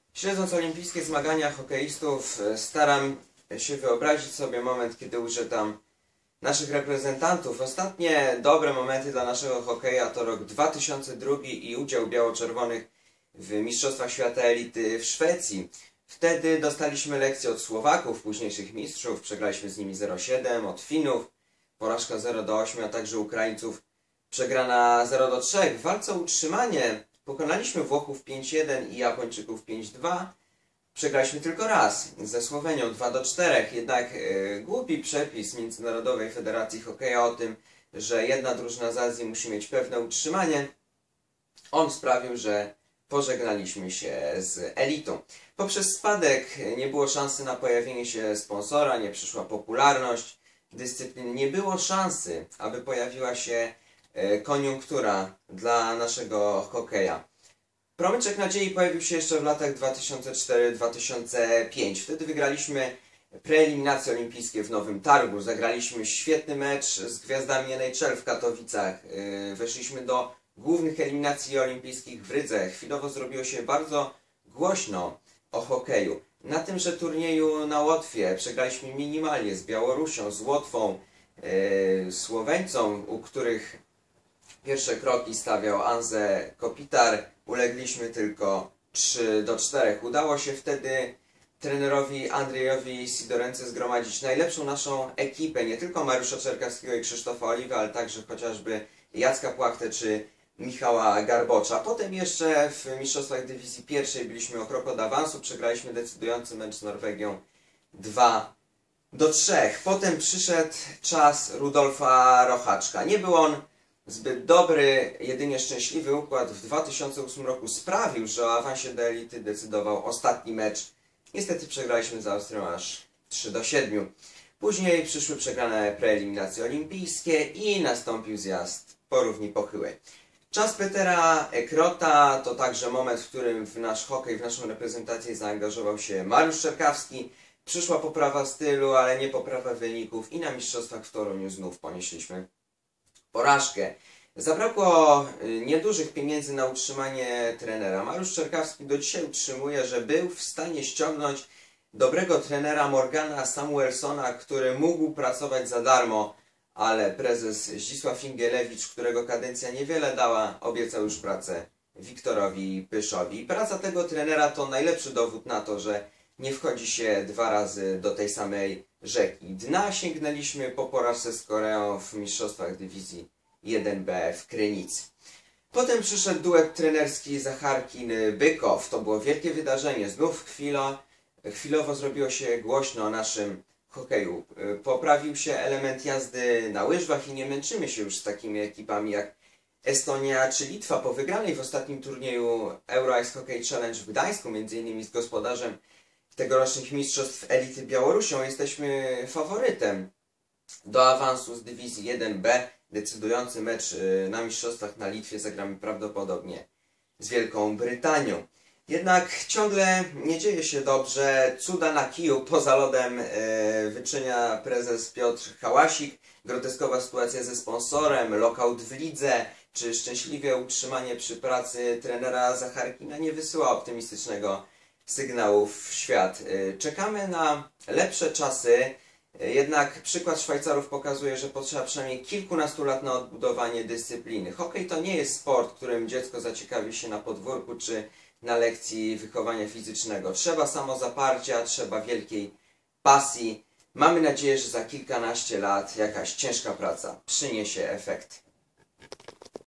Śledząc olimpijskie zmagania hokeistów, staram się wyobrazić sobie moment, kiedy ujrzę tam naszych reprezentantów. Ostatnie dobre momenty dla naszego hokeja to rok 2002 i udział biało-czerwonych w Mistrzostwach Świata Elity w Szwecji. Wtedy dostaliśmy lekcję od Słowaków, późniejszych mistrzów, przegraliśmy z nimi 0-7, od Finów porażka 0-8, a także Ukraińców przegrana 0-3. W walce o utrzymanie pokonaliśmy Włochów 5-1 i Japończyków 5-2. Przegraliśmy tylko raz ze Słowenią 2-4. Jednak głupi przepis Międzynarodowej Federacji Hokeja o tym, że jedna drużyna z Azji musi mieć pewne utrzymanie, on sprawił, że pożegnaliśmy się z elitą. Poprzez spadek nie było szansy na pojawienie się sponsora, nie przyszła popularność dyscypliny, nie było szansy, aby pojawiła się koniunktura dla naszego hokeja. Promyczek nadziei pojawił się jeszcze w latach 2004-2005. Wtedy wygraliśmy preeliminacje olimpijskie w Nowym Targu. Zagraliśmy świetny mecz z gwiazdami NHL w Katowicach. Weszliśmy do głównych eliminacji olimpijskich w Rydze. Chwilowo zrobiło się bardzo głośno o hokeju. Na tymże turnieju na Łotwie przegraliśmy minimalnie z Białorusią, z Łotwą, Słoweńcą, u których pierwsze kroki stawiał Anze Kopitar. Ulegliśmy tylko 3-4. Udało się wtedy trenerowi Andrzejowi Sidorence zgromadzić najlepszą naszą ekipę. Nie tylko Mariusza Czerkawskiego i Krzysztofa Oliwę, ale także chociażby Jacka Płachtę czy Michała Garbocza. Potem jeszcze w mistrzostwach dywizji pierwszej byliśmy o krok od awansu. Przegraliśmy decydujący mecz z Norwegią 2-3. Potem przyszedł czas Rudolfa Rochaczka. Nie był on zbyt dobry, jedynie szczęśliwy układ w 2008 roku sprawił, że o awansie do elity decydował ostatni mecz. Niestety przegraliśmy z Austrią aż 3-7. Później przyszły przegrane preeliminacje olimpijskie i nastąpił zjazd po równi pochyłej. Czas Petera Ekrota to także moment, w którym w nasz hokej, w naszą reprezentację zaangażował się Mariusz Czerkawski. Przyszła poprawa stylu, ale nie poprawa wyników i na mistrzostwach w Toruniu znów ponieśliśmy porażkę. Zabrakło niedużych pieniędzy na utrzymanie trenera. Mariusz Czerkawski do dzisiaj utrzymuje, że był w stanie ściągnąć dobrego trenera Morgana Samuelsona, który mógł pracować za darmo, ale prezes Zdzisław Ingielewicz, którego kadencja niewiele dała, obiecał już pracę Wiktorowi Pyszowi. I praca tego trenera to najlepszy dowód na to, że nie wchodzi się dwa razy do tej samej rzeki. Dna sięgnęliśmy po porażce z Koreą w mistrzostwach dywizji 1B w Krynicy. Potem przyszedł duet trenerski Zacharkin-Bykow. To było wielkie wydarzenie. Znów chwilowo zrobiło się głośno o naszym hokeju. Poprawił się element jazdy na łyżwach i nie męczymy się już z takimi ekipami jak Estonia czy Litwa. Po wygranej w ostatnim turnieju Euro Ice Hockey Challenge w Gdańsku, m.in. z gospodarzem tegorocznych mistrzostw elity Białorusią, jesteśmy faworytem do awansu z dywizji 1B. Decydujący mecz na mistrzostwach na Litwie zagramy prawdopodobnie z Wielką Brytanią. Jednak ciągle nie dzieje się dobrze. Cuda na kiju poza lodem wyczynia prezes Piotr Hałasik. Groteskowa sytuacja ze sponsorem, lockout w lidze, czy szczęśliwie utrzymanie przy pracy trenera Zacharkina nie wysyła optymistycznego sygnału w świat. Czekamy na lepsze czasy. Jednak przykład Szwajcarów pokazuje, że potrzeba przynajmniej kilkunastu lat na odbudowanie dyscypliny. Hokej to nie jest sport, którym dziecko zaciekawi się na podwórku czy na lekcji wychowania fizycznego. Trzeba samozaparcia, trzeba wielkiej pasji. Mamy nadzieję, że za kilkanaście lat jakaś ciężka praca przyniesie efekt.